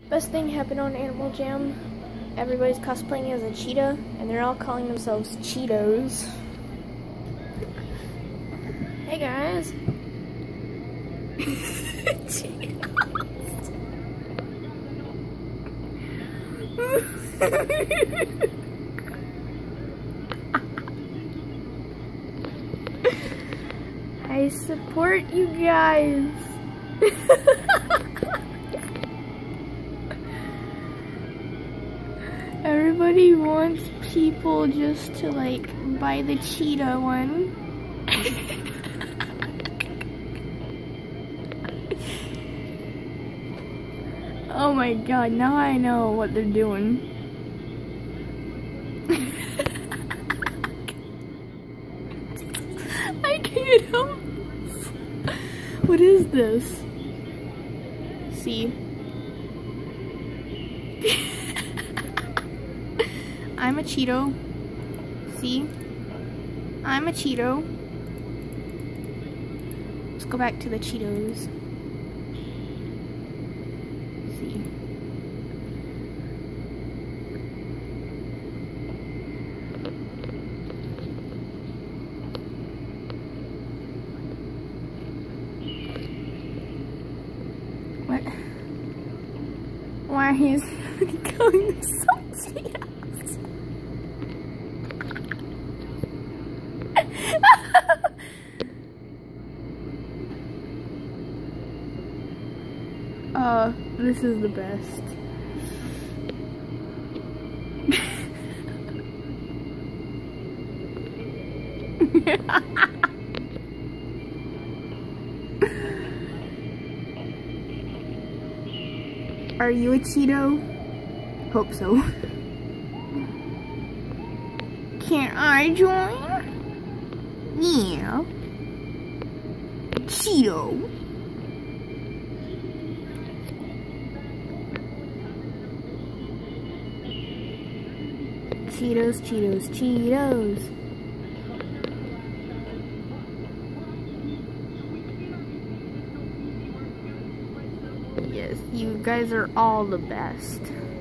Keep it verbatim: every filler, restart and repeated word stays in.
Best thing happened on Animal Jam. Everybody's cosplaying as a cheetah, and they're all calling themselves Cheetos. Hey guys. I support you guys. Everybody wants people just to like buy the cheetah one. Oh my god, now I know what they're doing. I can't help. What is this? See? I'm a Cheeto. See? I'm a Cheeto. Let's go back to the Cheetos. See? What? Why is he going salty ass? Uh, this is the best. Are you a Cheeto? Hope so. Can I join? Yeah. Cheeto. Cheetos, Cheetos, Cheetos. Yes, you guys are all the best.